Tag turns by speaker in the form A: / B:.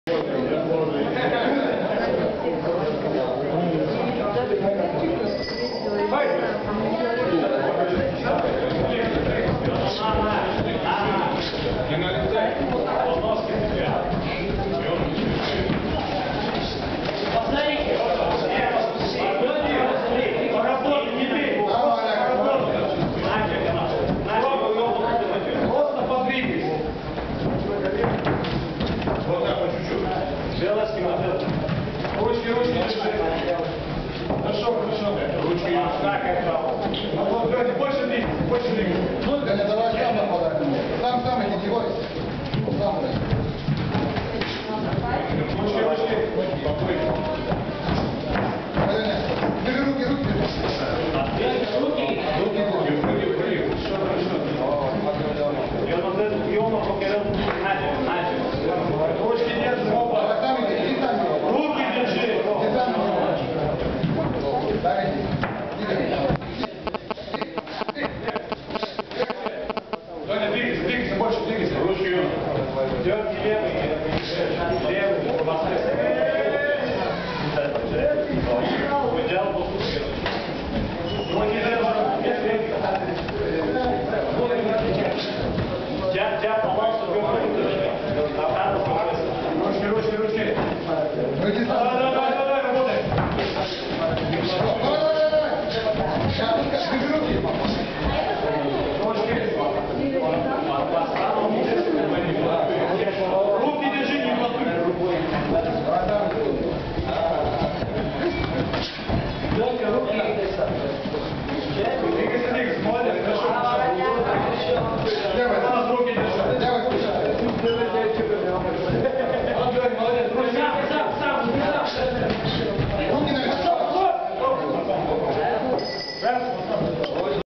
A: Хорошо. Ручки. Так, это. Давайте больше двигаться.
B: Только не давай сам нападать. Сам иди, девайся. Сам.
A: Ручки. Попробуй.
B: Держи руки.
A: Ручки держи. Руки держи. Доня, двигайся, больше двигайся. Ручки. Левый.